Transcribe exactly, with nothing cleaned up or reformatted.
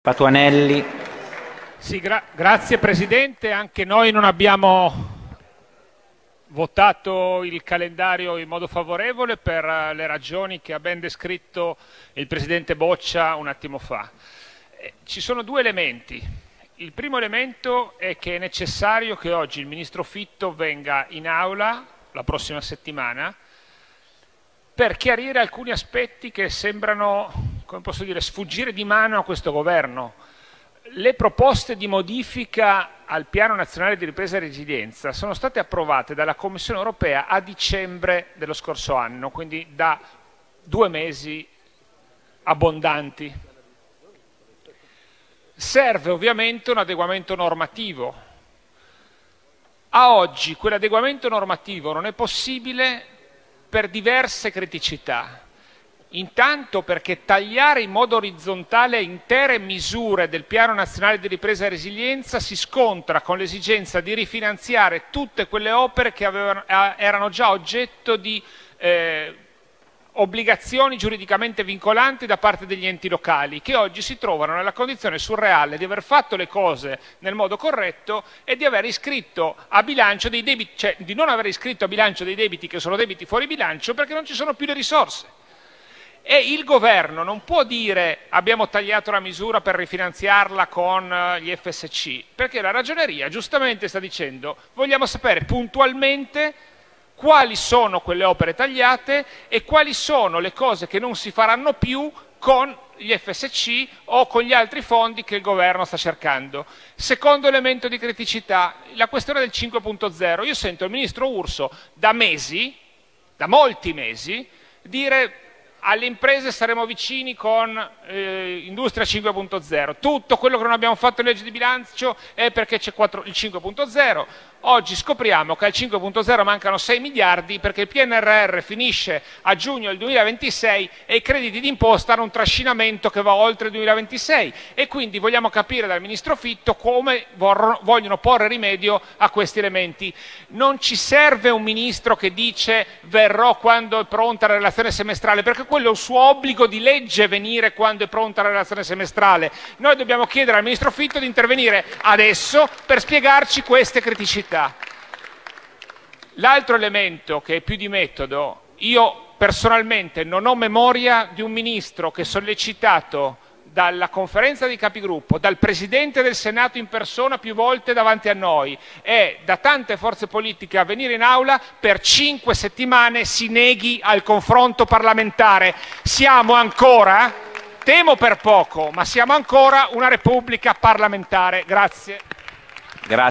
Patuanelli. Sì, gra grazie Presidente, anche noi non abbiamo votato il calendario in modo favorevole per le ragioni che ha ben descritto il Presidente Boccia un attimo fa. Eh, ci sono due elementi. Il primo elemento è che è necessario che oggi il Ministro Fitto venga in aula la prossima settimana per chiarire alcuni aspetti che sembrano, come posso dire, sfuggire di mano a questo Governo. Le proposte di modifica al Piano Nazionale di Ripresa e Resilienza sono state approvate dalla Commissione Europea a dicembre dello scorso anno, quindi da due mesi abbondanti. Serve ovviamente un adeguamento normativo. A oggi quell'adeguamento normativo non è possibile per diverse criticità. Intanto perché tagliare in modo orizzontale intere misure del Piano Nazionale di Ripresa e Resilienza si scontra con l'esigenza di rifinanziare tutte quelle opere che avevano, erano già oggetto di eh, obbligazioni giuridicamente vincolanti da parte degli enti locali, che oggi si trovano nella condizione surreale di aver fatto le cose nel modo corretto e di aver iscritto a bilancio dei debiti, cioè di non aver iscritto a bilancio dei debiti che sono debiti fuori bilancio perché non ci sono più le risorse. E il Governo non può dire abbiamo tagliato la misura per rifinanziarla con gli F S C, perché la Ragioneria giustamente sta dicendo vogliamo sapere puntualmente quali sono quelle opere tagliate e quali sono le cose che non si faranno più con gli F S C o con gli altri fondi che il Governo sta cercando. Secondo elemento di criticità, la questione del cinque punto zero. Io sento il Ministro Urso da mesi, da molti mesi, dire alle imprese saremo vicini con eh, Industria cinque punto zero. Tutto quello che non abbiamo fatto in legge di bilancio è perché c'è il cinque punto zero. Oggi scopriamo che al cinque punto zero mancano sei miliardi perché il P N R R finisce a giugno del duemilaventisei e i crediti d'imposta hanno un trascinamento che va oltre il duemilaventisei e quindi vogliamo capire dal Ministro Fitto come vogliono porre rimedio a questi elementi. Non ci serve un Ministro che dice verrò quando è pronta la relazione semestrale, perché quello è un suo obbligo di legge venire quando è pronta la relazione semestrale. Noi dobbiamo chiedere al Ministro Fitto di intervenire adesso per spiegarci queste criticità. L'altro elemento che è più di metodo, io personalmente non ho memoria di un Ministro che sollecitato dalla conferenza dei capigruppo, dal Presidente del Senato in persona più volte davanti a noi e da tante forze politiche a venire in aula per cinque settimane si neghi al confronto parlamentare. Siamo ancora, temo per poco, ma siamo ancora una Repubblica parlamentare. Grazie. Grazie.